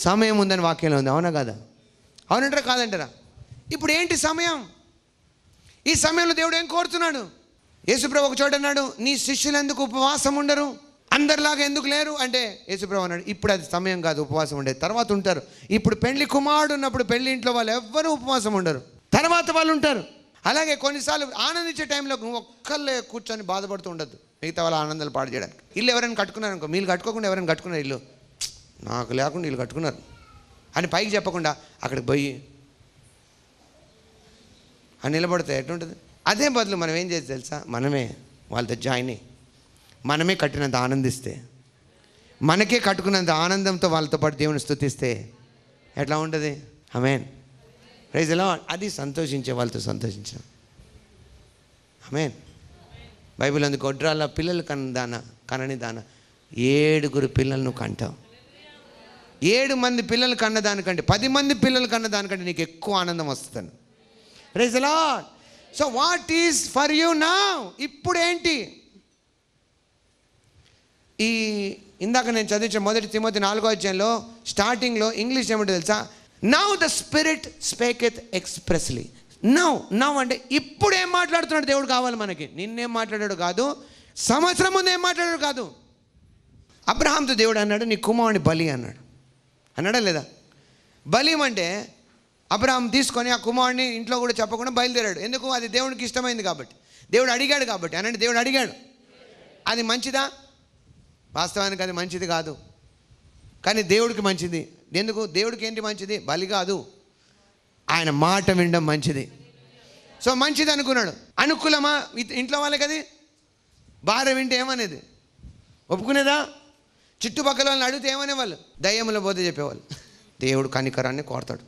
సమయం ఉందని వాక్యంలో ఉంది. అవునా కాదా? అవునంటారా కాదంటారా? ఇప్పుడు ఏంటి సమయం? ఈ సమయంలో దేవుడు ఏం కోరుతున్నాడు? యేసుప్రభు ఒక చోట అన్నాడు, నీ శిష్యులు ఎందుకు ఉపవాసం ఉండరు, అందరిలాగా ఎందుకు లేరు అంటే, యేసుప్రభు అన్నాడు, ఇప్పుడు అది సమయం కాదు ఉపవాసం ఉండేది, తర్వాత ఉంటారు. ఇప్పుడు పెళ్లి కుమారుడు ఉన్నప్పుడు పెళ్లి ఇంట్లో వాళ్ళు ఎవ్వరూ ఉపవాసం ఉండరు, తర్వాత వాళ్ళు ఉంటారు. అలాగే కొన్నిసార్లు ఆనందించే టైంలో నువ్వు ఒక్కళ్ళే కూర్చొని బాధపడుతూ ఉండద్దు, మిగతా వాళ్ళ ఆనందాలు పాడు చేయడానికి. ఇల్లు ఎవరైనా కట్టుకున్నారు అనుకో, మీరు కట్టుకోకుండా ఎవరైనా కట్టుకున్నారు ఇల్లు, నాకు లేకుండా వీళ్ళు కట్టుకున్నారు అని పైకి చెప్పకుండా అక్కడికి పోయి అని నిలబడితే ఎట్లుంటుంది? అదే బదులు మనం ఏం చేసి తెలుసా, మనమే వాళ్ళతో జాయిన్ అయ్యి మనమే కట్టినంత ఆనందిస్తే, మనకే కట్టుకున్నంత ఆనందంతో వాళ్ళతో పాటు దేవుని స్తుతిస్తే ఎట్లా ఉంటుంది? ఆమేన్. Praise the lord. అది సంతోషించే వాళ్ళతో సంతోషించాం. ఆమేన్. బైబిల్ అందుకు గొడ్రాల పిల్లలు కనని దాన 7 పిల్లలను కంటావు. 7 మంది పిల్లలు కన్నదానికంటే 10 మంది పిల్లలు కన్నదానికంటే నీకు ఎక్కువ ఆనందం వస్తుంది. Praise the lord. So what is for you now? ఇప్పుడు ఏంటి? ఈ ఇందాక నేను చదివించిన 1 తిమోతి 4వ అధ్యాయంలో స్టార్టింగ్లో ఇంగ్లీష్ ఏమిటో తెలుసా? Now the spirit speaketh expressly. Now అంటే ఇప్పుడు ఏం మాట్లాడుతున్నాడు దేవుడు కావాలి మనకి. నిన్నేం మాట్లాడాడు కాదు, సంవత్సరం ముందు ఏం మాట్లాడాడు కాదు. అబ్రహాంతో దేవుడు అన్నాడు, నీ కుమారుని బలి అన్నాడు. అన్నాడా లేదా? బలి అంటే అబ్రహాం తీసుకొని ఆ కుమారుడిని ఇంట్లో కూడా చెప్పకుండా బయలుదేరాడు. ఎందుకు? అది దేవుడికి ఇష్టమైంది కాబట్టి, దేవుడు అడిగాడు కాబట్టి. అనంటే దేవుడు అడిగాడు. అది మంచిదా? వాస్తవానికి అది మంచిది కాదు, కానీ దేవుడికి మంచిది. ఎందుకు? దేవుడికి ఏంటి మంచిది? బలి కాదు, ఆయన మాట వినడం మంచిది. సో మంచిది అనుకున్నాడు. అనుకూలమా ఇంట్లో వాళ్ళకి? అది భార్య వింటే ఏమనేది? ఒప్పుకునేదా? చుట్టుపక్కల వాళ్ళని అడిగితే ఏమనేవాళ్ళు? దయ్యముల బోధ చెప్పేవాళ్ళు. దేవుడు కనికరాన్ని కోరతాడు.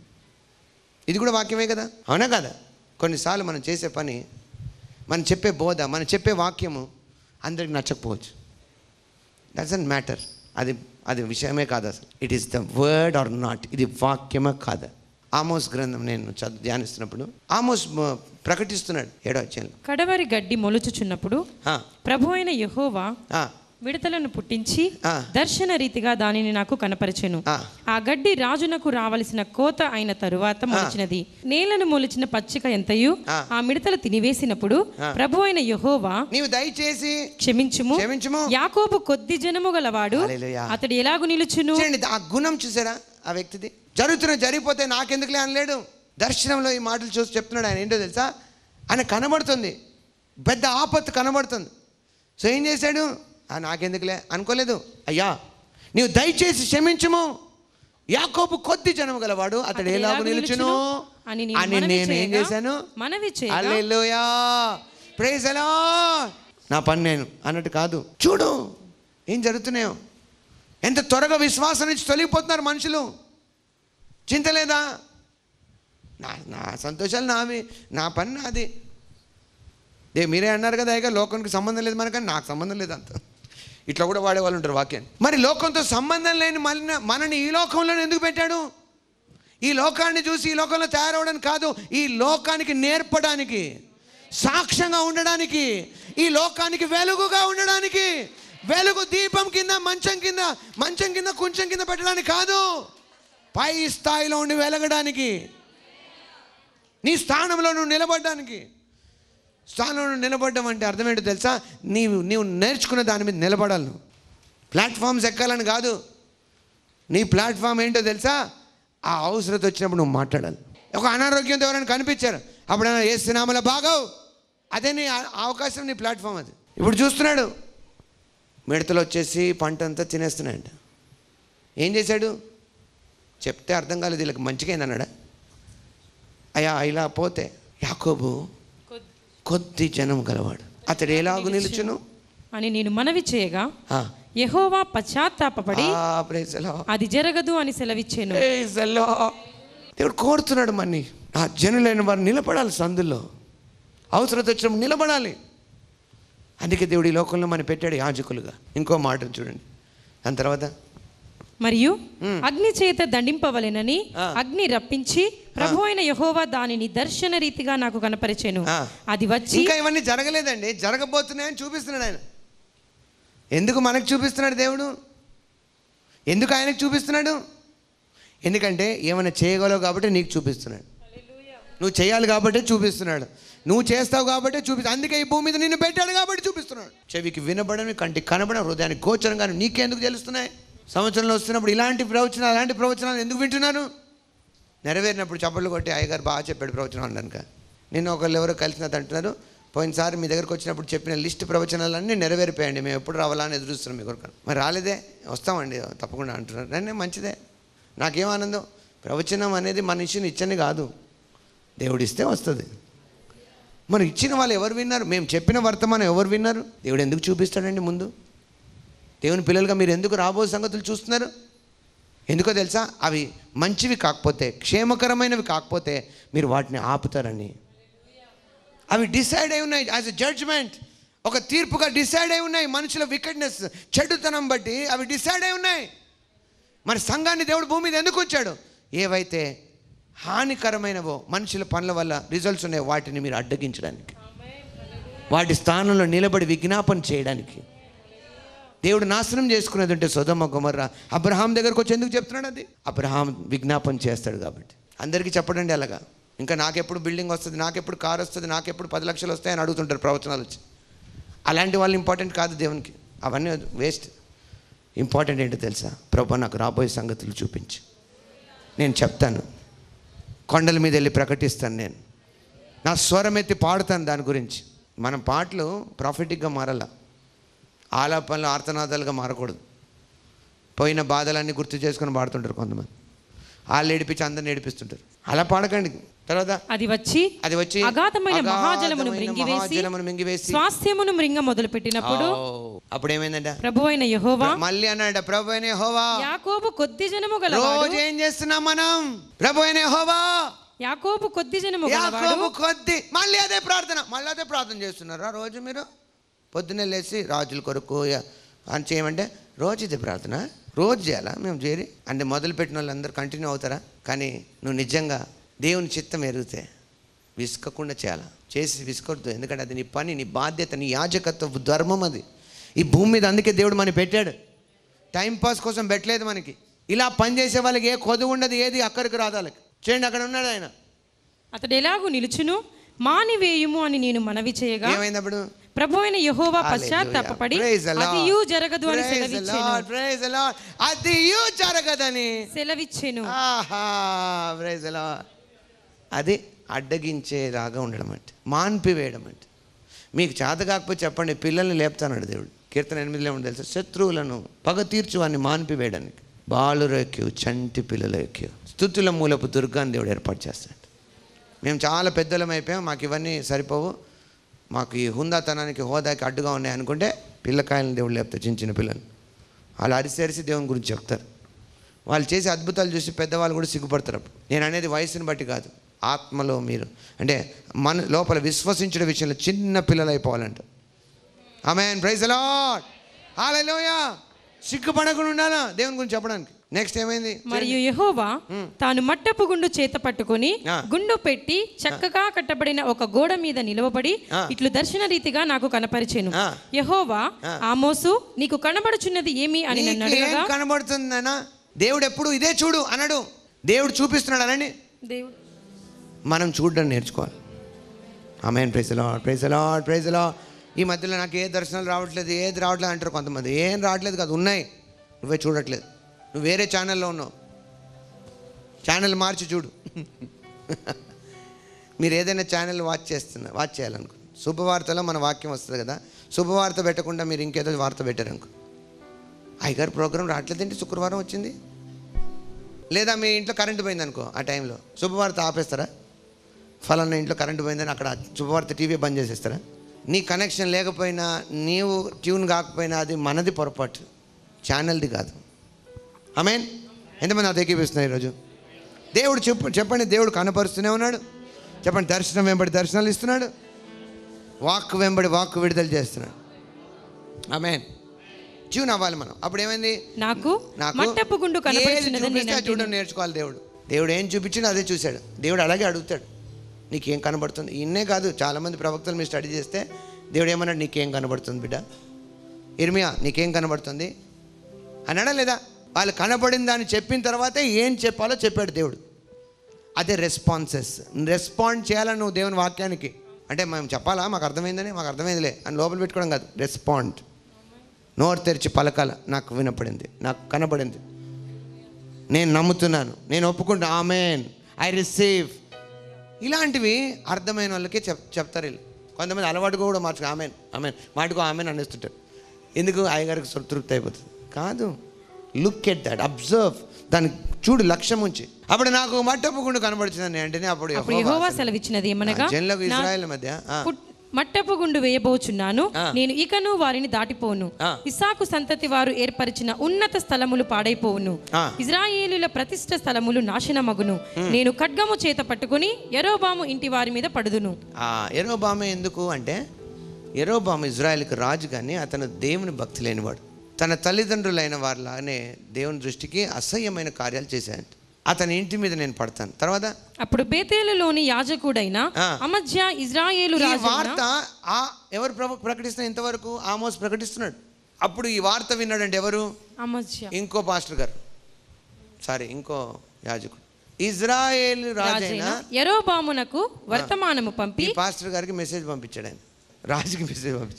ఇది కూడా వాక్యమే కదా, అవునా కదా? కొన్నిసార్లు మనం చేసే పని, మనం చెప్పే బోధ, మనం చెప్పే వాక్యము అందరికి నచ్చకపోవచ్చు. Doesn't matter. అది విషయమే కాదు అసలు. It is the word or not. ఇది వాక్యమే కాదు. ఆమోస్ గ్రంథం నేను ధ్యానిస్తున్నప్పుడు ఆమోస్ ప్రకటిస్తున్నాడు 7వ అధ్యాయంలో, కడవరి గడ్డి మొలుచుచున్నప్పుడు ప్రభు అయిన యెహోవా మిడతలను పుట్టించి దర్శన రీతిగా దానిని నాకు కనపరచెను. ఆ గడ్డి రాజునకు రావలసిన కోత అయిన తరువాత మొలిచినది. నేలను మొలిచిన పచ్చిక ఎంతయు ఆ మిడతలు తినివేసినప్పుడు ప్రభు అయిన యెహోవా, నీవు దయచేసి క్షమించుము, యాకోబు కొద్ది జనము గలవాడు, అతడు ఎలాగు నిలుచును. ఆ గుణం చూసారా ఆ వ్యక్తిది? జరిగిపోతే నాకెందుకులే అనలేడు. దర్శనంలో ఈ మాటలు చూసి చెప్తున్నాడు. ఆయన ఏంటో తెలుసా? ఆయన కనబడుతుంది, పెద్ద ఆపత్తు కనబడుతుంది. సో ఏం చేశాడు? నాకెందుకులే అనుకోలేదు. అయ్యా నీవు దయచేసి క్షమించుము, యాకోబు కొద్ది జనము గలవాడు, అతడు ఎలాగూ నిలుచును అని నేను ఏం చేశాను? Hallelujah, praise the lord. నా పని నేను అన్నట్టు కాదు. చూడు ఏం జరుగుతున్నాయో, ఎంత త్వరగా విశ్వాసం నుంచి తొలగిపోతున్నారు మనుషులు. చింత లేదా? నా సంతోషాలు నావి, నా పని నాది. మీరే అన్నారు కదా, ఇక లోకానికి సంబంధం లేదు మనకని. నాకు సంబంధం లేదు అంత. ఇట్లా కూడా వాడేవాళ్ళు ఉంటారు వాక్యాన్ని. మరి లోకంతో సంబంధం లేని మనని ఈ లోకంలో ఎందుకు పెట్టాడు? ఈ లోకాన్ని చూసి ఈ లోకంలో తయారవడానికి కాదు, ఈ లోకానికి నేర్పడానికి, సాక్ష్యంగా ఉండడానికి, ఈ లోకానికి వెలుగుగా ఉండడానికి. వెలుగు దీపం కింద మంచం కింద కొంచెం కింద పెట్టడానికి కాదు, పై స్థాయిలో ఉండి వెలగడానికి, నీ స్థానంలో నువ్వు నిలబడడానికి. స్థానంలో నిలబడ్డం అంటే అర్థం ఏంటో తెలుసా? నీవు నేర్చుకున్న దాని మీద నిలబడాలి. నువ్వు ప్లాట్ఫామ్స్ ఎక్కాలని కాదు. నీ ప్లాట్ఫామ్ ఏంటో తెలుసా? ఆ అవసరత వచ్చినప్పుడు నువ్వు మాట్లాడాలి. ఒక అనారోగ్యంతో ఎవరైనా కనిపించారు, అప్పుడు యేసు నామములో బాగవు, అదే నీ అవకాశం, నీ ప్లాట్ఫామ్ అది. ఇప్పుడు చూస్తున్నాడు, మిడతలు వచ్చేసి పంట అంతా తినేస్తున్నాయంట. ఏం చేశాడు? చెప్తే అర్థం కాలేదు, వీళ్ళకి మంచిగా అయిందన్నాడా? అయ్యా ఇలా పోతే యాకోబు కొద్ది జనం గలవాడు, అతడు ఎలాగూ నిలుచును అని నేను మనవి చేయగా యెహోవా పశ్చాత్తాపపడి అది జరగదు అని సెలవిచ్చాను. దేవుడు కోరుతున్నాడు మన్ని, ఆ జనులైన వారు నిలబడాలి, సందుల్లో అవసరత వచ్చినప్పుడు నిలబడాలి. అందుకే దేవుడు ఈ లోకంలో మనం పెట్టాడు యాజకులుగా. ఇంకో మాట చూడండి, దాని తర్వాత మరియు అగ్ని చేత దండింపవలెనని అగ్ని రప్పించి ప్రభు అయిన యెహోవా దానిని దర్శన రీతిగా నాకు కనపరిచెను. అది వచ్చి, ఇంకా ఇవన్నీ జరగలేదండి, జరగబోతున్నాయని చూపిస్తున్నాడు ఆయన. ఎందుకు మనకు చూపిస్తున్నాడు దేవుడు? ఎందుకు ఆయనకు చూపిస్తున్నాడు? ఎందుకంటే ఏమైనా చేయగలవు కాబట్టి నీకు చూపిస్తున్నాడు. నువ్వు చేయాలి కాబట్టి చూపిస్తున్నాడు. నువ్వు చేస్తావు కాబట్టి అందుకే ఈ భూమి మీద నిన్ను పెట్టాడు కాబట్టి చూపిస్తున్నాడు. చెవికి వినబడని, కంటికి కనబడని, హృదయానికి గోచరంగా నీకెందుకు తెలుస్తున్నాయి? సంవత్సరంలో వస్తున్నప్పుడు ఇలాంటి ప్రవచనాలు, అలాంటి ప్రవచనాలు ఎందుకు వింటున్నాను? నెరవేరినప్పుడు చప్పట్లు కొట్టి అయ్యగారు బాగా చెప్పాడు ప్రవచనం అన్నాక. నిన్న ఒకళ్ళు ఎవరో కలిసినట్టు అంటున్నారు, పోయినసారి మీ దగ్గరకు వచ్చినప్పుడు చెప్పిన లిస్ట్ ప్రవచనాలన్నీ నెరవేరిపోయండి, మేము ఎప్పుడు రావాలని ఎదురు చూస్తున్నాం మీ కొరకు. మరి రాలేదే, వస్తామండి తప్పకుండా అంటున్నారు. నన్నే మంచిదే, నాకేం ఆనందం. ప్రవచనం అనేది మనిషిని ఇచ్చని కాదు, దేవుడిస్తే వస్తుంది. మరి ఇచ్చిన వాళ్ళు ఎవరు విన్నారు? మేము చెప్పిన వర్తమానం ఎవరు విన్నారు? దేవుడు ఎందుకు చూపిస్తాడండి ముందు? దేవుని పిల్లలుగా మీరు ఎందుకు రాబోయే సంగతులు చూస్తున్నారు? ఎందుకో తెలుసా? అవి మంచివి కాకపోతే, క్షేమకరమైనవి కాకపోతే మీరు వాటిని ఆపుతారని. అవి డిసైడ్ అయి ఉన్నాయి యాజ్ ఎ జడ్జ్మెంట్, ఒక తీర్పుగా డిసైడ్ అయి ఉన్నాయి. మనుషుల వికెట్నెస్, చెడుతనం బట్టి అవి డిసైడ్ అయి ఉన్నాయి. మరి సంఘాన్ని దేవుడు భూమి మీద ఎందుకు వచ్చాడు? ఏవైతే హానికరమైనవో, మనుషుల పనుల వల్ల రిజల్ట్స్ ఉన్నాయో వాటిని మీరు అడ్డగించడానికి, వాటి స్థానంలో నిలబడి విజ్ఞాపన చేయడానికి. దేవుడు నాశనం చేసుకునేది అంటే సొదొమ గొమొర్రా. అబ్రహాం దగ్గరకు వచ్చి ఎందుకు చెప్తున్నాడు? అది అబ్రహాం విజ్ఞాపన చేస్తాడు కాబట్టి. అందరికీ చెప్పడండి అలాగా. ఇంకా నాకెప్పుడు బిల్డింగ్ వస్తుంది, నాకెప్పుడు కార్ వస్తుంది, నాకెప్పుడు 10 లక్షలు వస్తాయని అడుగుతుంటారు ప్రవచనాలు వచ్చి. అలాంటి వాళ్ళు ఇంపార్టెంట్ కాదు దేవునికి, అవన్నీ వేస్ట్. ఇంపార్టెంట్ ఏంటో తెలుసా? ప్రభు నాకు రాబోయే సంగతులు చూపించి నేను చెప్తాను, కొండల మీద వెళ్ళి ప్రకటిస్తాను, నేను నా స్వరం ఎత్తి పాడుతాను దాని గురించి. మనం పాటలు ప్రాఫిటిక్గా మారాల, ఆలాపనలు ఆర్తనాదాలుగా మారకూడదు. పోయిన బాధలన్నీ గుర్తు చేసుకొని పాడుతుంటారు కొంతమంది, వాళ్ళు ఏడిపించి అందరిని ఏడిపిస్తుంటారు. అలా పాడకండి. తర్వాత అది వచ్చి అగాధమైన మహాజలమును మింగివేసి స్వాస్థ్యమును మృంగ మొదలుపెట్టినప్పుడు అప్పుడు ఏమైందంట? ప్రభువైన యెహోవా మళ్ళీ అన్నాడు, ప్రభువైన యెహోవా యాకోబు కొద్ది జనము గలవాడు. రోజు ఏం చేస్తున్నాం మనం? ప్రభువైన యెహోవా యాకోబు కొద్ది జనము గలవాడు, యాకోబు కొద్ది. మళ్ళీ అదే ప్రార్థన, మళ్ళీ అదే ప్రార్థన చేస్తున్నారా రోజు మీరు? పొద్దున్నే లేచి రాజుల కొరకు అని చేయమంటే రోజు ఇది ప్రార్థన, రోజు చేయాలా? మేము చేరి అంటే మొదలుపెట్టిన వాళ్ళందరూ కంటిన్యూ అవుతారా? కానీ నువ్వు నిజంగా దేవుని చిత్తం ఎరిగితే విసుకకుండా చేయాలా, చేసి విసుకొద్దు. ఎందుకంటే అది నీ పని, నీ బాధ్యత, నీ యాజకత్వ ధర్మం అది ఈ భూమి మీద. అందుకే దేవుడు మనకి పెట్టాడు, టైంపాస్ కోసం పెట్టలేదు మనకి. ఇలా పనిచేసే వాళ్ళకి ఏ కొదువు ఉండదు, ఏది అక్కడికి రాదు వాళ్ళకి. చేయండి, అక్కడ ఉన్నాడు ఆయన. అతడు ఎలాగూ నిలుచును, మానివేయుము అని నేను మనవి చేయగా ఏమైనప్పుడు ప్రభువైన యెహోవా పశ్చాత్తాపపడి అదియు జరగదు అని సెలవిచ్చెను. అది అడ్డగించేలాగా ఉండడం అంటే, మాన్పివేయడం అంటే. మీకు చేత కాకపోతే చెప్పండి, పిల్లల్ని లేపుతాడు దేవుడు. కీర్తన 8లో ఏమో తెలుసా? శత్రువులను పగ తీర్చు అని మాన్పివేయడానికి. బాలురు ఎక్కువ, చంటి పిల్లలు ఎక్కువ, స్తుతుల మూలపు దుర్గాన్ని దేవుడు ఏర్పాటు చేస్తాడు. మేము చాలా పెద్దలం అయిపోయాం, మాకు ఇవన్నీ సరిపోవు, మాకు ఈ హుందాతనానికి హోదాకి అడ్డుగా ఉన్నాయి అనుకుంటే పిల్లకాయలను దేవుడు లేపుతారు. చిన్న చిన్న పిల్లలు వాళ్ళు అరిసి దేవుని గురించి చెప్తారు. వాళ్ళు చేసే అద్భుతాలు చూసి పెద్దవాళ్ళు కూడా సిగ్గుపడతారు. నేను అనేది వయసుని బట్టి కాదు, ఆత్మలో మీరు అంటే మన లోపల విశ్వసించిన విషయంలో చిన్న పిల్లలు అయిపోవాలంట. Amen, praise the lord, hallelujah. సిగ్గుపడకుండా ఉండాలా దేవుని గురించి చెప్పడానికి. నెక్స్ట్ ఏమైంది? మరియు యెహోవా తాను మట్టపు గుండు చేత పట్టుకొని గుండు పెట్టి చక్కగా కట్టబడిన ఒక గోడ మీద నిలవబడి ఇట్లు దర్శన రీతిగా నాకు కనపరిచెను. యెహోవా, ఆమోసు, నీకు కనబడుచున్నది ఏమి అని నన్ను అడగగా, కనబడుతుందనా? దేవుడు ఎప్పుడు ఇదే చూడు అన్నాడు, దేవుడు చూపిస్తున్నాడు అనండి. దేవుడు మనం చూడడం నేర్చుకోవాలి. Amen, praise the lord, praise the lord, praise the lord. ఈ మధ్యలో నాకు ఏ దర్శనాలు రావట్లేదు, ఏది రావట్లేదు అంటారు కొంతమంది. ఏం రావట్లేదు కాదు, ఉన్నాయి, నువ్వే చూడట్లేదు. నువ్వు వేరే ఛానల్లో ఉన్నావు, ఛానల్ మార్చి చూడు. మీరు ఏదైనా ఛానల్ వాచ్ చేయాలనుకో, శుభవార్తలో మన వాక్యం వస్తుంది కదా, శుభవార్త పెట్టకుండా మీరు ఇంకేదో వార్త పెట్టారనుకో, అయ్యగారు ప్రోగ్రాం రావట్లేదండి, శుక్రవారం వచ్చింది. లేదా మీ ఇంట్లో కరెంటు పోయిందనుకో, ఆ టైంలో శుభవార్త ఆపేస్తారా? ఫలానా ఇంట్లో కరెంటు పోయిందని అక్కడ శుభవార్త టీవీ బంద్ చేసేస్తారా? నీ కనెక్షన్ లేకపోయినా, నీవు ట్యూన్ కాకపోయినా అది మనది పొరపాటు, ఛానల్ది కాదు. ఆమేన్. ఎంతమంది అది ఎక్కిపిస్తున్నారు ఈరోజు? దేవుడు చెప్పండి, దేవుడు కనపరుస్తూనే ఉన్నాడు. చెప్పండి, దర్శనం వెంబడి దర్శనాలు ఇస్తున్నాడు, వాక్ వెంబడి వాక్ విడుదల చేస్తున్నాడు. ఆమేన్. ట్యూన్ అవ్వాలి మనం. అప్పుడు ఏమైంది? నాకు మట్టపు గుండు కనపడుచున్నదని చూడడం నేర్చుకోవాలి. దేవుడు ఏం చూపించినా అదే చూశాడు. దేవుడు అలాగే అడుగుతాడు, నీకేం కనబడుతుంది? ఇన్నే కాదు, చాలామంది ప్రవక్తలు మీరు స్టడీ చేస్తే దేవుడు ఏమన్నాడు? నీకేం కనబడుతుంది బిడ్డ? ఇర్మియా, నీకేం కనబడుతుంది అన్నాడా లేదా? వాళ్ళు కనబడిన దాన్ని చెప్పిన తర్వాతే ఏం చెప్పాలో చెప్పాడు దేవుడు. అదే రెస్పాన్సెస్. రెస్పాండ్ చేయాలని నువ్వు దేవుని వాక్యానికి. అంటే మేము చెప్పాలా, మాకు అర్థమైందని, మాకు అర్థమైందిలే అని లోపల పెట్టుకోవడం కాదు. రెస్పాండ్. నోరు తెరిచి పలకాల. నాకు వినపడింది, నాకు కనబడింది, నేను నమ్ముతున్నాను, నేను ఒప్పుకుంటా, ఆమెన్, ఐ రిసీవ్. ఇలాంటివి అర్థమైన వాళ్ళకి చెప్తారు వీళ్ళు. కొంతమంది అలవాటుగా కూడా మార్చుకో, ఆమెన్ ఆమెన్ మాటకో ఆమెన్ అనేస్తుంటారు. ఎందుకు? అయ్యగారికి తృప్తి అయిపోతుంది. కాదు, లుక్ ఎట్ దట్, అబ్జర్వ్, దాన్ని చూడు, లక్ష్యం ఉంచి. అప్పుడు నాకు మట్టపు గుండు కనబడుతుందని అంటేనే అప్పుడు యెహోవా సెలవిచ్చినది ఏమనగా, జనులకు ఇశ్రాయేలు మధ్య మట్టపు గుండు వేయబోచున్నాను, నేను ఇకను వారిని దాటిపోను. ఇస్సాకు సంతతి వారు ఏర్పరిచిన ఉన్నత స్థలములు పాడైపోవును, ఇజ్రాయేలుల ప్రతిష్ఠ స్థలములు నాశనమగును. నేను ఖడ్గము చేత పట్టుకుని యెరోబాము ఇంటి వారి మీద పడుదును. యెరోబామే ఎందుకు అంటే, యెరోబాము ఇజ్రాయేల్కి రాజు, కానీ అతను దేవుని భక్తి లేనివాడు. తన తల్లిదండ్రులైన వారిలాగానే దేవుని దృష్టికి అసహ్యమైన కార్యాలు చేశాడు. అతని ఇంటి మీద నేను పడతాను. తర్వాత అప్పుడు బేతేలులోని యాజకుడైన అమజ్యా ఇజ్రాయేలు రాజు వార్త ఎవరు ప్రకటిస్తున్నారు? ఇంతవరకు ఆమోస్ ప్రకటిస్తున్నాడు. అప్పుడు ఈ వార్త విన్నాడంటే ఎవరు? అమజ్యా, ఇంకో పాస్టర్ గారు, ఇంకో యాజకుడు, ఇజ్రాయేలు రాజైన యెరోబామునకు వర్తమానము పంపి పాస్టర్ గారికి మెసేజ్ పంపించాడు. ఆయన రాజుకి మెసేజ్ పంపించాడు.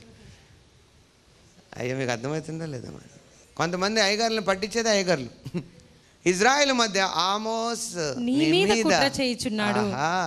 అయ్యో, మీకు అర్థమవుతుందా లేదా? కొంతమంది అయ్యగారులను పట్టించేది అయ్యగారులు. ఇజ్రాయెల్ మధ్య ఆమోస్ నీ మీద కుట్ర చేయుచున్నాడు,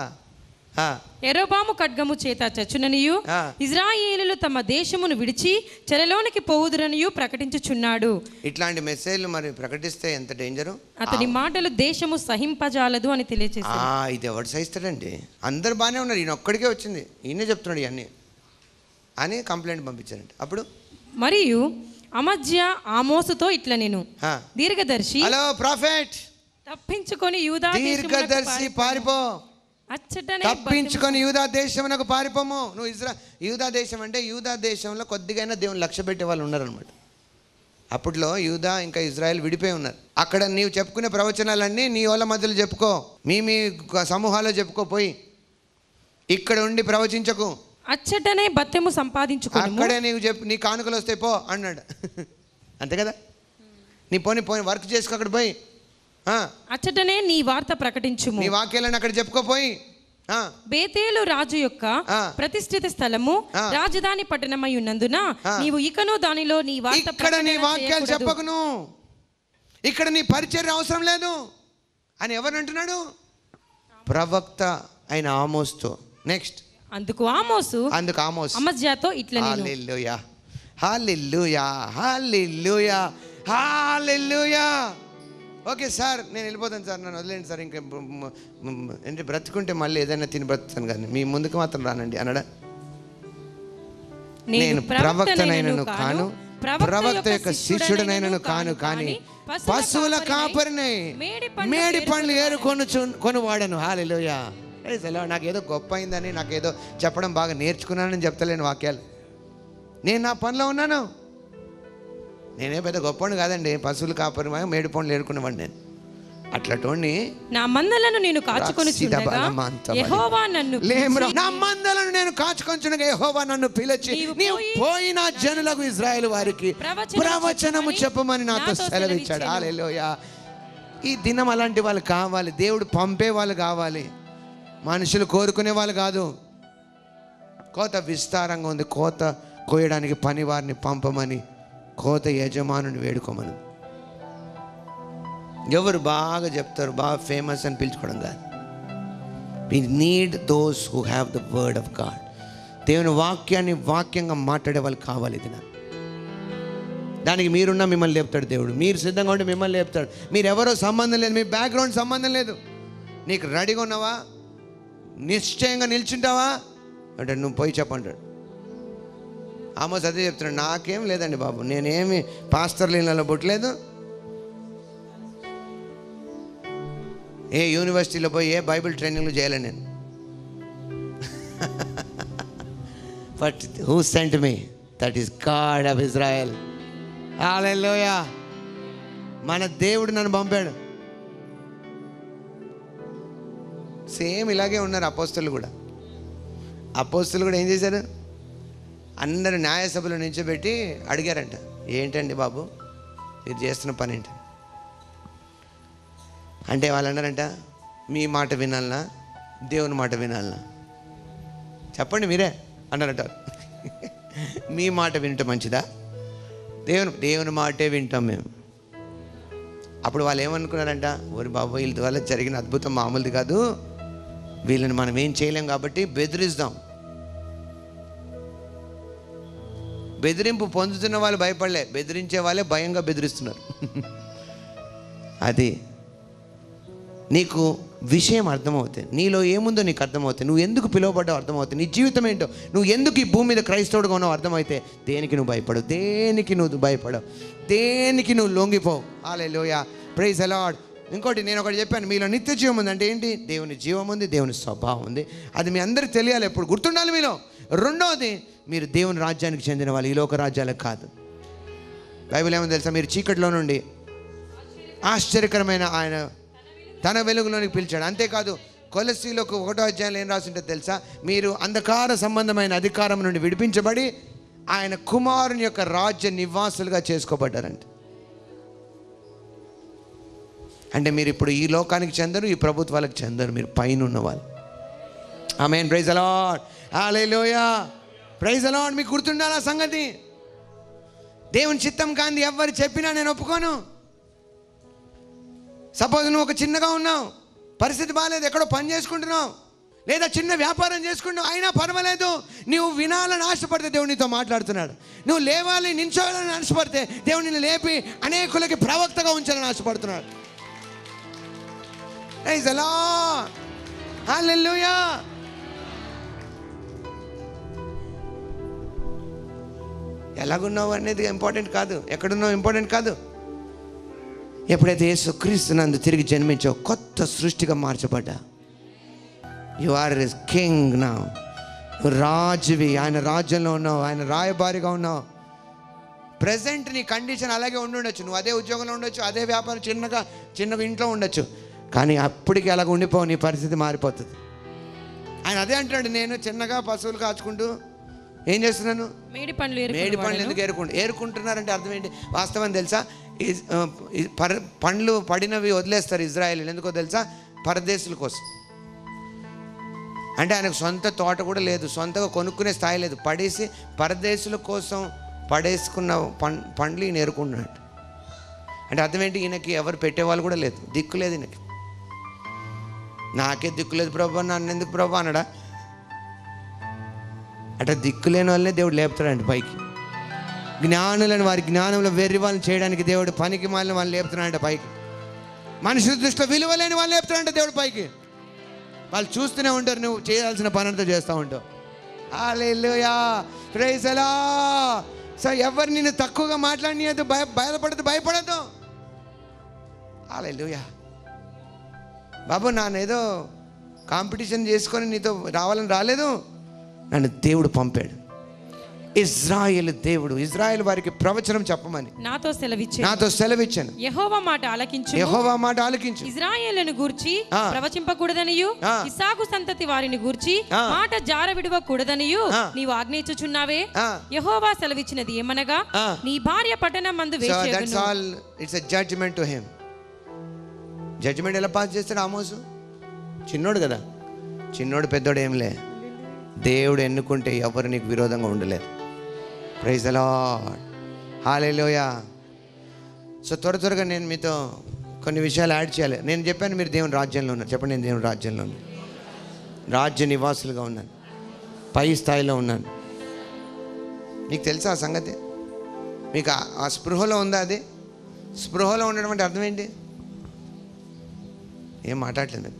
యెరోబాము ఖడ్గము చేత చచ్చుననియు ఇజ్రాయేలులు తమ దేశమును విడిచి చెరలోనికి పోవుదురనియు ప్రకటించుచున్నాడు. ఇట్లాంటి మెసేజ్లు మరి ప్రకటిస్తే ఎంత డేంజరు. అతని మాటలు దేశము సహింపజాలదు అని తెలియజేశాడు. ఇది ఎవరు సహిస్తాడండి? అందరు బాగానే ఉన్నారు, ఈయన ఒక్కడికే వచ్చింది, ఈయనే చెప్తున్నాడు ఇవన్నీ అని కంప్లైంట్ పంపించారంట. అప్పుడు మరియు అమజ్యా ఆమోసుతో ఇట్లా, నేను దీర్ఘదర్శి, హలో ప్రాఫెట్, తప్పించుకొని యూదా దీర్ఘదర్శి పారిపో, అచ్చటనే తప్పించుకొని యూదా దేశమునకు పారిపోము. నువ్వు యూదా దేశం అంటే, యూదా దేశంలో కొద్దిగైనా దేవుని లక్ష్య పెట్టే వాళ్ళు ఉన్నారనమాట. అప్పట్లో యూదా ఇంకా ఇజ్రాయెల్ విడిపోయి ఉన్నారు. అక్కడ నీవు చెప్పుకునే ప్రవచనాలన్నీ నీ వాళ్ళ మధ్యలో చెప్పుకో, మీ సమూహాల్లో చెప్పుకోపోయి, ఇక్కడ ఉండి ప్రవచించకు. అచ్చటనే బత్తెము సంపాదించుకో, అక్కడే నీవు చెప్పు, నీ కానుకలు వస్తాయి పో అన్నాడు. అంతే కదా? నీ పోని వర్క్ చేసుకో, అక్కడ పోయి అచ్చటనే నీ వార్త ప్రకటించుము, నీ వాక్యాలను అక్కడ చెప్పుకోపోయి. బేతేలు రాజు యొక్క ప్రతిష్ఠిత స్థలము రాజధాని పట్టణమై ఉన్నందున నీవు ఇకను దానిలో నీ వార్త, ఇక్కడ నీ వాక్యాలు చెప్పకును, ఇక్కడ నీ పరిచర్య అవసరం లేదు అని ఎవరు అంటున్నాడు? ప్రవక్త అయిన ఆమోస్తో. నెక్స్ట్, అందుకు ఆమోసు అమజ్యాతో ఇట్లా, హల్లెలూయా హల్లెలూయా హల్లెలూయా హల్లెలూయా. ఓకే సార్, నేను వెళ్ళిపోతాను సార్, నన్ను వదిలేండి సార్, ఇంకా ఏంటి బ్రతుకుంటే మళ్ళీ ఏదైనా తిని బ్రతుకుతాను కానీ మీ ముందుకు మాత్రం రానండి అన్నాడా? నేను ప్రవక్తనైనను కాను, ప్రవక్త యొక్క శిష్యుడనైనను కాను, కానీ పశువుల కాపరినై మేడి పండ్లు కొనువాడను. హల్లెలూయా. నాకేదో గొప్ప అయిందని, నాకేదో చెప్పడం బాగా నేర్చుకున్నానని చెప్తలేను వాక్యాలు. నేను నా పనిలో ఉన్నాను, నేనే పెద్ద గొప్పవాడిని కాదండి. పశువులు కాపరి మేడి పండ్లు ఏరుకునేవాడిని నేను. అట్లటోని నా మందలను నేను కాచుకొని యెహోవా నన్ను పిలిచి, నీవు పోయిన జనులకు ఇశ్రాయేలు వారికి ప్రవచనము చెప్పమని నాతో సెలవిచ్చాడు. హల్లెలూయా. ఈ దినం అలాంటి వాళ్ళు కావాలి, దేవుడు పంపే వాళ్ళు కావాలి, మనుషులు కోరుకునే వాళ్ళు కాదు. కోత విస్తారంగా ఉంది, కోత కోయడానికి పని వారిని పంపమని కోత యజమానుని వేడుకోమని. ఎవరు బాగా చెప్తారు, బాగా ఫేమస్ అని పిలుచుకోవడం కాదు. We need those who have the word of God. దేవుని వాక్యాన్ని వాక్యంగా మాట్లాడే వాళ్ళు కావాలి. ఇది దానికి మీరున్నా మిమ్మల్ని లేపుతాడు దేవుడు. మీరు సిద్ధంగా ఉంటే మిమ్మల్ని లేపుతాడు. మీరు ఎవరో సంబంధం లేదు, మీ బ్యాక్గ్రౌండ్ సంబంధం లేదు. నీకు రెడీగా ఉన్నావా, నిశ్చయంగా నిల్చుంటావా అంటే నువ్వు పోయి చెప్పంటాడు. ఆమోస్ అదే చెప్తున్నాడు, నాకేం లేదండి బాబు, నేనేమి పాస్టర్ లీలలో పుట్టలేదు, ఏ యూనివర్సిటీలో పోయి ఏ బైబిల్ ట్రైనింగ్లు చేయలేను నేను. But who sent me? That is God of Israel. Hallelujah. మన దేవుడు నన్ను పంపాడు. సేమ్ ఇలాగే ఉన్నారు అపోస్తలు కూడా. అపోస్తలు కూడా ఏం చేశారు? అందరు న్యాయసభలో నిల్చోబెట్టి అడిగారంట, ఏంటండి బాబు మీరు చేస్తున్న పని ఏంటి? అంటే వాళ్ళు అన్నారంట, మీ మాట వినాలనా దేవుని మాట వినాలనా చెప్పండి మీరే అన్నారట. మీ మాట వినటం మంచిదా, దేవుని మాటే వింటాం మేము. అప్పుడు వాళ్ళు ఏమనుకున్నారంట, ఓరి బాబు వీళ్ళ వల్ల జరిగిన అద్భుతం మామూలుది కాదు, వీళ్ళని మనం ఏం చేయలేం కాబట్టి బెదిరిస్తాం. బెదిరింపు పొందుతున్న వాళ్ళు భయపడలే, బెదిరించే వాళ్ళే భయంగా బెదిరిస్తున్నారు. అది నీకు విషయం అర్థమవుతాయి, నీలో ఏముందో నీకు అర్థమవుతాయి, నువ్వు ఎందుకు పిలువబడ్డావు అర్థమవుతాయి, నీ జీవితం ఏంటో, నువ్వు ఎందుకు ఈ భూమి మీద క్రైస్తవుడుగా ఉన్నావు అర్థమైతే దేనికి నువ్వు భయపడవు, దేనికి నువ్వు భయపడవు, దేనికి నువ్వు లొంగిపోవు. Hallelujah, praise the lord. ఇంకోటి నేను ఒకటి చెప్పాను, మీలో నిత్య జీవం ఉంది అంటే ఏంటి? దేవుని జీవం ఉంది, దేవుని స్వభావం ఉంది. అది మీ అందరికీ తెలియాలి, ఎప్పుడు గుర్తుండాలి మీలో. రెండవది, మీరు దేవుని రాజ్యానికి చెందిన వాళ్ళు, ఈ లోక రాజ్యాలకు కాదు. బైబిల్ ఏమో తెలుసా, మీరు చీకటిలో నుండి ఆశ్చర్యకరమైన ఆయన తన వెలుగులోనికి పిలిచాడు. అంతేకాదు కొలస్సీలకు 1వ అధ్యాయంలో ఏం రాసింటే తెలుసా, మీరు అంధకార సంబంధమైన అధికారం నుండి విడిపించబడి ఆయన కుమారుని యొక్క రాజ్య నివాసులుగా చేసుకోబడ్డారంట. అంటే మీరు ఇప్పుడు ఈ లోకానికి చెందరు, ఈ ప్రభుత్వాలకు చెందరు, మీరు పైన ఉన్నవాళ్ళు. Amen, praise the lord, hallelujah, praise the lord. మీకు గుర్తుండాలి ఆ సంగతి. దేవుని చిత్తం కాంది ఎవరు చెప్పినా నేను ఒప్పుకోను. సపోజ్ నువ్వు ఒక చిన్నగా ఉన్నావు, పరిస్థితి బాగాలేదు, ఎక్కడో పని చేసుకుంటున్నావు, లేదా చిన్న వ్యాపారం చేసుకుంటున్నావు, అయినా పర్వాలేదు, నువ్వు వినాలని ఆశపడితే దేవుడు నీతో మాట్లాడుతున్నాడు. నువ్వు లేవాలి, నించోవాలని ఆశపడితే దేవుడు నిన్ను లేపి అనేకులకి ప్రవక్తగా ఉంచాలని ఆశపడుతున్నాడు. Praise the lord, hallelujah. ఎలాగున్నావు అనేది ఇంపార్టెంట్ కాదు, ఎక్కడున్నావు ఇంపార్టెంట్ కాదు. ఎప్పుడైతే యేసుక్రీస్తు నందు తిరిగి జన్మించావు, కొత్త సృష్టిగా మార్చబడ్డా. యు ఆర్ కింగ్ నౌ, రాజువి, ఆయన రాజ్యంలో ఉన్నావు, ఆయన రాయబారిగా ఉన్నావు. ప్రజెంట్ నీ కండిషన్ అలాగే ఉండొచ్చు, నువ్వు అదే ఉద్యోగంలో ఉండొచ్చు, అదే వ్యాపారం చిన్నగా ఇంట్లో ఉండొచ్చు, కానీ అప్పటికి అలాగ ఉండిపోవు, నీ పరిస్థితి మారిపోతుంది. ఆయన అదే అంటాడు, నేను చిన్నగా పశువులు కాచుకుంటూ ఏం చేస్తున్నాను, మేడి పండ్లు ఎందుకు ఏరుకుంటున్నారంటే అర్థం ఏంటి? వాస్తవం తెలుసా, పండ్లు పడినవి వదిలేస్తారు ఇజ్రాయేలీలు, ఎందుకో తెలుసా? పరదేశుల కోసం. అంటే ఆయనకు సొంత తోట కూడా లేదు, సొంతగా కొనుక్కునే స్థాయి లేదు, పడేసి పరదేశుల కోసం పడేసుకున్న పండ్లు ఈయన ఏరుకుంటున్నాడు. అంటే అర్థం ఏంటి? ఈయనకి ఎవరు పెట్టేవాళ్ళు కూడా లేదు, దిక్కు లేదు ఈయనకి. నాకే దిక్కు లేదు ప్రభు, నన్ను ఎందుకు ప్రభు అన్నాడా? అట్లా దిక్కులేని వాళ్ళనే దేవుడు లేపుతాడండి పైకి. జ్ఞానులను వారి జ్ఞానంలో వెర్రి వాళ్ళని చేయడానికి దేవుడు పనికి మాలిన వాళ్ళని లేపుతున్నాడంట పైకి. మనుషుల దృష్టిలో విలువ లేని వాళ్ళు లేపుతాడంట దేవుడు పైకి. వాళ్ళు చూస్తూనే ఉంటారు, నువ్వు చేయాల్సిన పనంతా చేస్తూ ఉంటావు. Hallelujah, praise the lord. So ఎవరు నిన్ను తక్కువగా మాట్లాడినది భయపడద్దు. హల్లెలూయా. బాబు, నానేదో కాంపిటీషన్ చేసుకొని నీతో రావాలని రాలేదు, నన్ను దేవుడు పంపాడు. ఇజ్రాయేలు దేవుడు, ఇజ్రాయేలు వారికి ప్రవచనం చెప్పమని నాతో సెలవిచ్చాను. యెహోవా మాట ఆలకించు. ఇజ్రాయేలును గూర్చి ప్రవచింపకూడదనియు, ఇస్సాకు సంతతి వారిని గూర్చి మాట జారవిడవకూడదనియు నీవు ఆజ్ఞయించుచున్నావే. యెహోవా సెలవిచ్చినది ఏమనగా, నీ భార్య పట్టణమందు వేశ్యగును. That's all, it's a judgment to him. Judgment ఎలా పాస్ చేస్తాడు ఆమోసు? చిన్నోడు కదా, చిన్నోడు పెద్దోడు ఏంలే, దేవుడు ఎన్నుకుంటే ఎవరు నీకు విరోధంగా ఉండలేరు. Praise the lord, hallelujah. So త్వరగా నేను మీతో కొన్ని విషయాలు యాడ్ చేయాలి. నేను చెప్పాను మీరు దేవుని రాజ్యంలో ఉన్నారు, చెప్పండి. నేను దేవుని రాజ్యంలో ఉన్నాను, రాజ్య నివాసులుగా ఉన్నాను, పై స్థాయిలో ఉన్నాను. మీకు తెలుసా ఆ సంగతి? మీకు ఆ స్పృహలో ఉందా? అది స్పృహలో ఉండడం అంటే అర్థం ఏంటి? ఏం మాట్లాడలేదు.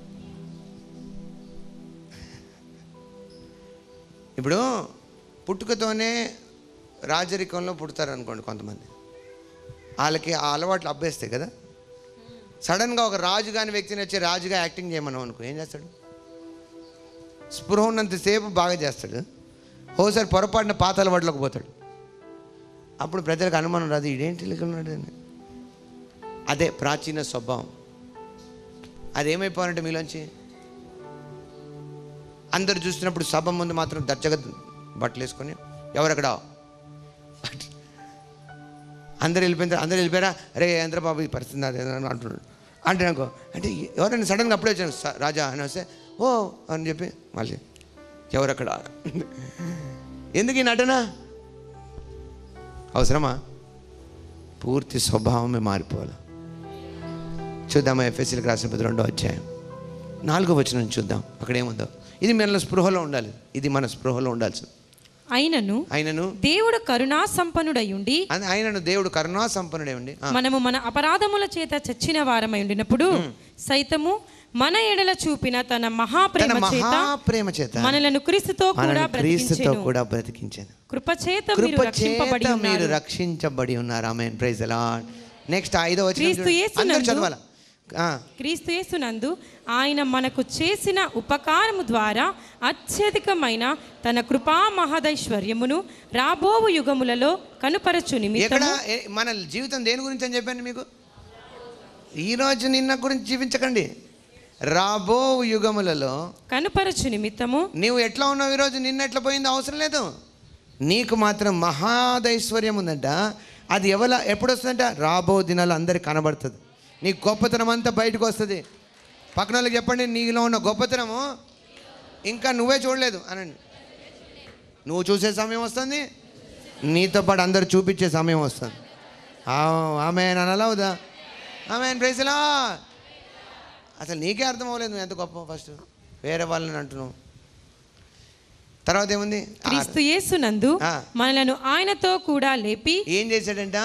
ఇప్పుడు పుట్టుకతోనే రాజరికంలో పుడతారు అనుకోండి కొంతమంది, వాళ్ళకి ఆ అలవాట్లు అబ్బేస్తాయి కదా. సడన్గా ఒక రాజు కాని వ్యక్తిని వచ్చి రాజుగా యాక్టింగ్ చేయమన్నాం అనుకో, ఏం చేస్తాడు? స్పృహ ఉన్నంతసేపు బాగా చేస్తాడు, ఓసారి పొరపాటున పాత అలవాట్లోకి పోతాడు. అప్పుడు ప్రజలకు అనుమానం రాదు, ఇదేంటి ఉన్నాడు అని. అదే ప్రాచీన స్వభావం. అదేమైపోవాలంటే మీలోంచి అందరు చూస్తున్నప్పుడు సభ ముందు మాత్రం దర్జగా బట్టలు వేసుకొని ఎవరెక్కడ అందరు వెళ్ళిపోయారా? అరే చంద్రబాబు ఈ పరిస్థితి అంటున్నాడు. అంటే అనుకో, అంటే ఎవరైనా సడన్గా అప్పుడే వచ్చాను రాజా అని వస్తే ఓ అని చెప్పి మళ్ళీ ఎవరక్కడ, ఎందుకు ఈ నటన అవసరమా? పూర్తి స్వభావమే మారిపోవాలి. చూద్దామా ఎఫెసీయులకు రాసిన 2వ అధ్యాయం 4వ వచనం చూద్దాం. అక్కడ ఏముందో. ఇది మన స్పృహలో ఉండాలి, ఇది మన స్పృహలో ఉండాల్సింది. ఆయనను దేవుడు కరుణా సంపన్నుడై ఉండి, మనము మన అపరాధముల చేత చచ్చిన వారమై ఉండినప్పుడు సైతము మన ఎడల చూపిన తన మహాప్రేమ చేత మనలను క్రీస్తుతో కూడా బ్రతికించెను. కృపచేత మీరు రక్షించబడి ఉన్నారు. Amen, praise the lord. Next 5వ వచనం అందరూ చదవాలా. క్రీస్తు యేసునందు ఆయన మనకు చేసిన ఉపకారము ద్వారా అత్యధికమైన తన కృపా మహదైశ్వర్యమును రాబోవు యుగములలో కనుపరచు నిమిత్తము. మన జీవితం దేని గురించి అని చెప్పాను మీకు? ఈరోజు నిన్న గురించి జీవించకండి, రాబో యుగములలో కనుపరచు నిమిత్తము. నీవు ఎట్లా ఉన్నావు ఈరోజు, నిన్న ఎట్లా పోయిందో అవసరం లేదు. నీకు మాత్రం మహాదైశ్వర్యం ఉందంట. అది ఎప్పుడు వస్తుందంట? రాబో దినాలు అందరికి కనబడుతుంది. నీ గొప్పతనం అంతా బయటకు వస్తుంది. పక్కన వాళ్ళకి చెప్పండి, నీలో ఉన్న గొప్పతనము ఇంకా నువ్వే చూడలేదు అనండి. నువ్వు చూసే సమయం వస్తుంది, నీతో పాటు అందరు చూపించే సమయం వస్తుంది. ఆమేన్ అనాలా వద్దా? ఆమేన్, ప్రైజ్ ది లార్డ్. అసలు నీకే అర్థం అవ్వలేదు నువ్వు ఎంత గొప్ప. ఫస్ట్ వేరే వాళ్ళని అంటున్నావు. తర్వాత ఏముంది? క్రీస్తు యేసునందు మనలను ఆయనతో కూడా లేపి ఏం చేశాడంట?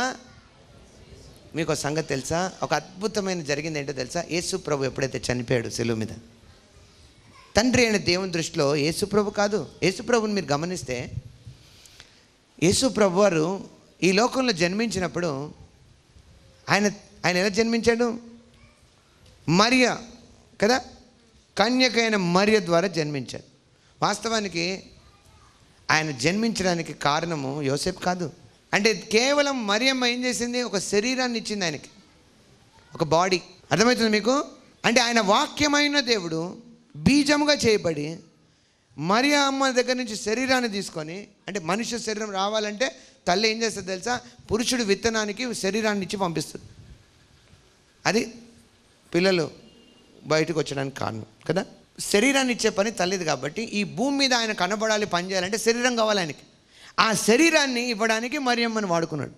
మీకు సంగతి తెలుసా? ఒక అద్భుతమైన జరిగింది ఏంటో తెలుసా? యేసు ప్రభు ఎప్పుడైతే చనిపోయాడు శిలువ మీద, తండ్రి అయిన దేవుని దృష్టిలో యేసు ప్రభు కాదు. యేసు ప్రభుని మీరు గమనిస్తే, యేసు ప్రభు వారు ఈ లోకంలో జన్మించినప్పుడు ఆయన ఎలా జన్మించాడు? మరియ కదా, కన్యకైన మరియ ద్వారా జన్మించాడు. వాస్తవానికి ఆయన జన్మించడానికి కారణము యోసేపు కాదు. అంటే కేవలం మరియమ్మ ఏం చేసింది? ఒక శరీరాన్ని ఇచ్చింది ఆయనకి, ఒక బాడీ. అర్థమవుతుంది మీకు? అంటే ఆయన వాక్యమైన దేవుడు బీజముగా చేయబడి మరియ అమ్మ దగ్గర నుంచి శరీరాన్ని తీసుకొని, అంటే మనుష్య శరీరం రావాలంటే తల్లి ఏం చేస్తుంది తెలుసా? పురుషుడు విత్తనానికి శరీరాన్ని ఇచ్చి పంపిస్తుంది. అది పిల్లలు బయటకు వచ్చడానికి కారణం కదా. శరీరాన్ని ఇచ్చే పని తల్లిది. కాబట్టి ఈ భూమి మీద ఆయన కనబడాలి, పని చేయాలంటే శరీరం కావాలి ఆయనకి. ఆ శరీరాన్ని ఇవ్వడానికి మరియమ్మని వాడుకున్నాడు.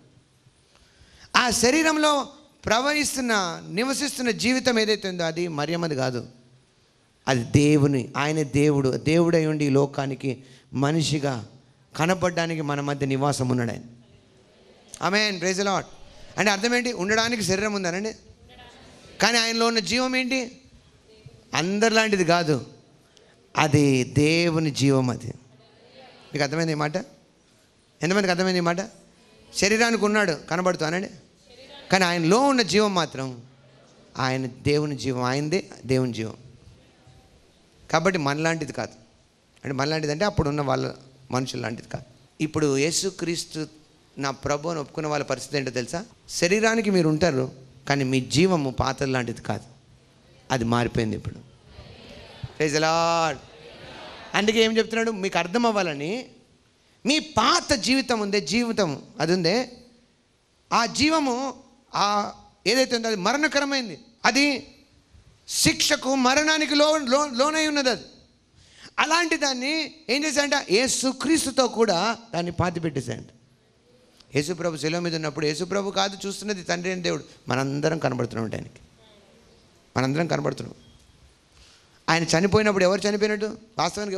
ఆ శరీరంలో నివసిస్తున్న జీవితం ఏదైతే ఉందో అది మరియమ్మది కాదు, అది దేవుని. ఆయన దేవుడై ఉండి ఈ లోకానికి మనిషిగా కనపడడానికి మన మధ్య నివాసం ఉన్నాడు ఆయన. Amen, praise the lord. అంటే అర్థం ఏంటి? ఉండడానికి శరీరం ఉందనండి, కానీ ఆయనలో ఉన్న జీవం ఏంటి? అందరిలాంటిది కాదు, అది దేవుని జీవం. అది మీకు అర్థమైంది ఈ మాట? ఎంతమందికి అర్థమైంది ఈ మాట? శరీరానికి ఉన్నాడు కనబడుతూ అనండి, కానీ ఆయనలో ఉన్న జీవం మాత్రం ఆయన దేవుని జీవం. ఆయనదే దేవుని జీవం. కాబట్టి మనలాంటిది కాదు. అంటే మనలాంటిది అంటే అప్పుడున్న వాళ్ళ మనుషుల లాంటిది కాదు. ఇప్పుడు యేసుక్రీస్తు నా ప్రభు అని ఒప్పుకున్న వాళ్ళ పరిస్థితి ఏంటో తెలుసా? శరీరానికి మీరు ఉంటారు, కానీ మీ జీవము పాతల లాంటిది కాదు, అది మారిపోయింది ఇప్పుడు. Praise the Lord. అందుకే ఏం చెప్తున్నాడు? మీకు అర్థం అవ్వాలని, మీ పాత జీవితం అది ఉందే, ఆ జీవము ఏదైతే ఉందో అది మరణకరమైంది. అది శిక్షకు, మరణానికి లోనై ఉన్నది. అది అలాంటి దాన్ని ఏం చేశాడంట? యేసుక్రీస్తుతో కూడా దాన్ని పాతి పెట్టేశాడంట. యేసుప్రభు శిలువ మీద ఉన్నప్పుడు యేసుప్రభు కాదు చూస్తున్నది తండ్రి అయిన దేవుడు. మనందరం కనబడుతున్నాం ఆయనకి, మనందరం కనబడుతున్నాం. ఆయన చనిపోయినప్పుడు ఎవరు చనిపోయినట్టు? వాస్తవానికి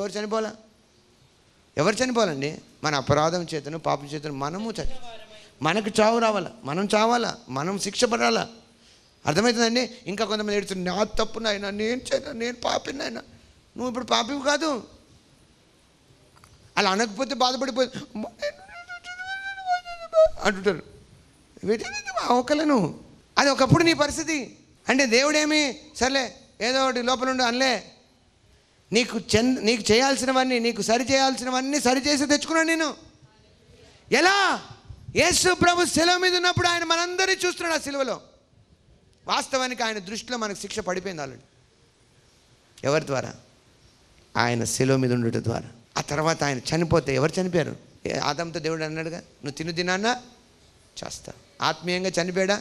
ఎవరు చనిపోవాలండి? మన అపరాధం చేతను, పాపం చేతను మనకు చావు రావాలా, మనం చావాలా, మనం శిక్ష పడాలా. అర్థమవుతుందండి? ఇంకా కొంతమంది ఏడుతుంది, నా తప్పు నాయన, నేను పాపిని నాయన. నువ్వు ఇప్పుడు పాపివి కాదు. అలా అనకపోతే బాధపడిపోయి అంటుంటారు. ఒకలను అది ఒకప్పుడు నీ పరిస్థితి. అంటే దేవుడేమి సర్లే ఏదో ఒకటి లోపల ఉండి అనలే. నీకు చేయాల్సినవన్నీ, నీకు సరి చేయాల్సినవన్నీ సరిచేసి తెచ్చుకున్నాను నేను. ఎలా? యేసు ప్రభు శిలువ మీద ఉన్నప్పుడు ఆయన మనందరినీ చూస్తున్నాడు ఆ శిలువలో. వాస్తవానికి ఆయన దృష్టిలో మనకు శిక్ష పడిపోయింది ఆల్రెడీ. ఎవరి ద్వారా? ఆయన శిలువ మీద ఉండటం ద్వారా. ఆ తర్వాత ఆయన చనిపోతే ఎవరు చనిపోయారు? ఆదాముతో దేవుడు అన్నాడుగా, నువ్వు తినాన్నా చేస్తా. ఆత్మీయంగా చనిపోయాడా?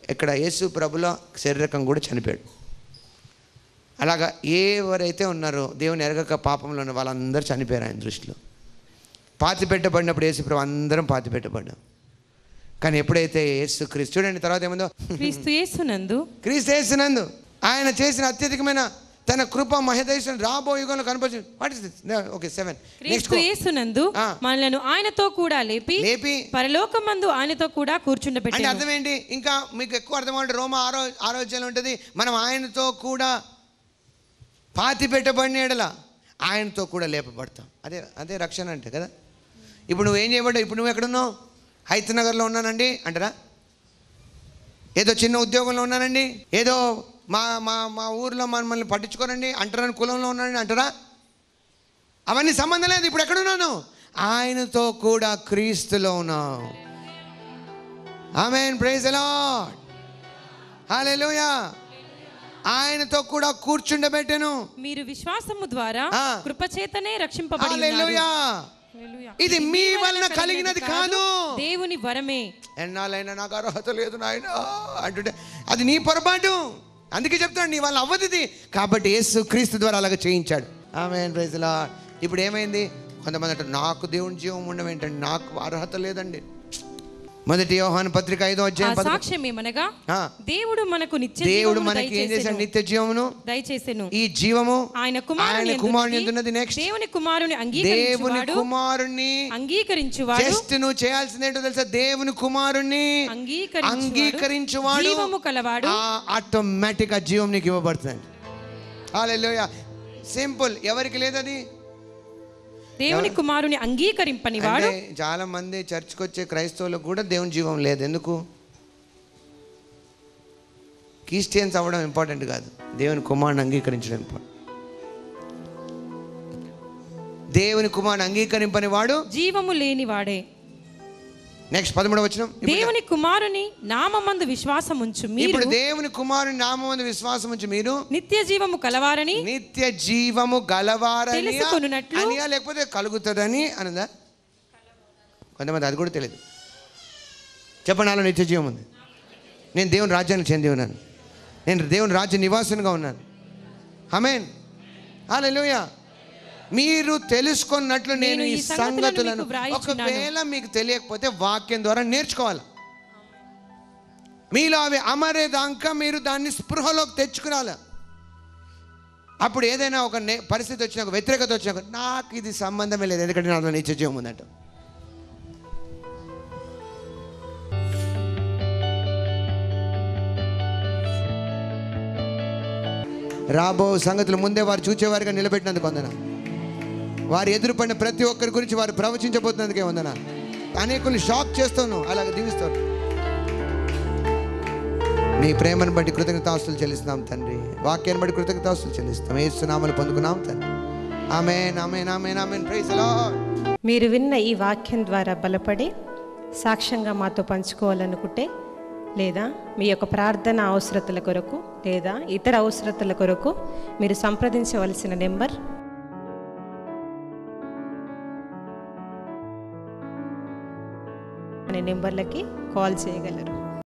ఇక్కడ యేసు ప్రభులో శరీరకం కూడా చనిపోయాడు. అలాగా ఎవరైతే ఉన్నారో దేవుని ఎరగక పాపంలో ఉన్న వాళ్ళందరూ చనిపోయారు ఆయన దృష్టిలో. పాతి పెట్టబడినప్పుడు యేసు ప్రభు అందరం పాతి పెట్టబడ్డాం. కానీ ఎప్పుడైతే యేసు క్రీస్తు, చూడండి తర్వాత ఏముందో, క్రీస్తు యేసునందు ఆయన చేసిన అత్యధికమైన తన కృప మహేదైశ్వర్యం రాబో యుగంలో కనపరిచి. What is this? ఓకే 7. క్రీస్తు యేసునందు మనలను ఆయనతో కూడా లేపి పరలోకమందు ఆయనతో కూడా కూర్చుండబెట్టెను. అంటే అర్థం ఏంటి? ఇంకా మీకు ఎక్కువ అర్థమంటే రోమా 6వ అధ్యాయంలో ఉంటుంది, మనం ఆయనతో కూడా పాతి పెట్టబడిన ఎడల ఆయనతో కూడా లేపబడతాం. అదే రక్షణ అంటే కదా. ఇప్పుడు నువ్వు ఏం చేయబడ్డావు? ఇప్పుడు నువ్వు ఎక్కడున్నావు? హైత్ నగర్లో ఉన్నానండి అంటారా? ఏదో చిన్న ఉద్యోగంలో ఉన్నానండి, ఏదో మా మా మా ఊర్లో మమ్మల్ని పట్టించుకోరండి అంటారని, కులంలో ఉన్నానండి అంటారా? అవన్నీ సంబంధం లేదు. ఇప్పుడు ఎక్కడున్నాను? ఆయనతో కూడా క్రీస్తులో ఉన్నాం. ఆమేన్, ప్రైజ్ ది లార్డ్, హల్లెలూయా. ఆయనతో కూడా కూర్చుండబెట్టెను. మీరు విశ్వాసము ద్వారా కృపచేతనే రక్షింపబడి ఉన్నారు. హల్లెలూయా. ఇది మీ వలన కలిగినది కాదు, దేవుని వరమే. ఎన్నాళ్ళైనా నాకు అర్హత లేదు నాయన అంటుంటే అది నీ పొరపాటు. అందుకే చెప్తాను, నీ వల్ల అవ్వదు. కాబట్టి యేసు క్రీస్తు ద్వారా అలాగ చేయించాడు. ఆమేన్, ప్రైజ్ ది లార్డ్. ఇప్పుడు ఏమైంది? కొంతమంది అంటారు నాకు దేవుని జీవం ఉండడం ఏంటండి, నాకు అర్హత లేదండి. మొదటి యోహాను పత్రిక 5వ అధ్యాయం సాక్ష్యం ఏమనగా దేవుడు మనకు ఏం చేశాడు? నిత్య జీవమును దయచేసెను. ఈ జీవము ఆయన కుమారుని ఉన్నది. నెక్స్ట్ దేవుని కుమారుని అంగీకరించువాడు. జస్ట్ నువ్వు చేయాల్సింది ఏంటో తెలుసా? దేవుని కుమారుని అంగీకరించువాడు, జీవము కలవాడు, ఆటోమేటిక్ గా జీవం నీకు ఇవ్వబడుతుంది. హల్లెలూయా. సింపుల్. ఎవరికి లేదది? దేవుని కుమారుని అంగీకరింపని వాడు. చాలా మంది చర్చ్కి వచ్చే క్రైస్తవులకు కూడా దేవుని జీవం లేదు. ఎందుకు? క్రిస్టియన్స్ అవ్వడం ఇంపార్టెంట్ కాదు, దేవుని కుమారుని అంగీకరించడం ఇంపార్టెంట్. దేవుని కుమారుని అంగీకరింపని వాడు జీవము లేని వాడే. నెక్స్ట్ 13వ వచనం. దేవుని కుమారుని నామమందు విశ్వాసం ఉంచు మీరు. ఇప్పుడు దేవుని కుమారుని నామమందు విశ్వాసం ఉంచు మీరు నిత్య జీవము కలవారని తెలుసుకొనున్నట్లు. లేకపోతే కలుగుతుందని అనుందా? కొంతమంది అది కూడా తెలియదు. చెప్పండి, నాలో నిత్య జీవం ఉంది, నేను దేవుని రాజ్యానికి చెంది ఉన్నాను, నేను దేవుని రాజ్య నివాసునిగా ఉన్నాను. ఆమేన్, హల్లెలూయా. మీరు తెలుసుకున్నట్లు నేను ఈ సంగతులను, ఒకవేళ మీకు తెలియకపోతే వాక్యం ద్వారా నేర్చుకోవాలి. మీలో అవి అమరేదాకా మీరు దాన్ని స్పృహలోకి తెచ్చుకురాలి. అప్పుడు ఏదైనా ఒక పరిస్థితి వచ్చినా, ఒక వ్యతిరేకత వచ్చినా, నాకు ఇది సంబంధమే లేదు, ఎందుకంటే నాలో నిత్య జీవం ఉందంట. రాబో సంగతులు ముందే వారు చూచేవారుగా నిలబెట్టినందుకు వందన. వారు ఎదురుపడిన ప్రతి ఒక్కరి గురించి వారు ప్రవచించబోతున్నందుకే వందన. అనేకుల్ని షాక్ చేస్తాను, అలాగే దీవిస్తాను. నీ ప్రేమను బట్టి కృతజ్ఞతాస్తులు చెల్లిస్తున్నాం తండ్రి. వాక్యాన్ని బట్టి కృతజ్ఞతాస్తులు చెల్లిస్తాం. యేసు నామములో పొందుకున్నాం తండ్రి. ఆమేన్, ఆమేన్, ఆమేన్, ఆమేన్. Praise the Lord. మీరు విన్న ఈ వాక్యం ద్వారా బలపడి సాక్ష్యంగా మాతో పంచుకోవాలనుకుంటే, లేదా మీ యొక్క ప్రార్థన అవసరతల కొరకు లేదా ఇతర అవసరతల కొరకు మీరు సంప్రదించవలసిన నెంబర్ అనే నెంబర్లకి కాల్ చేయగలరు.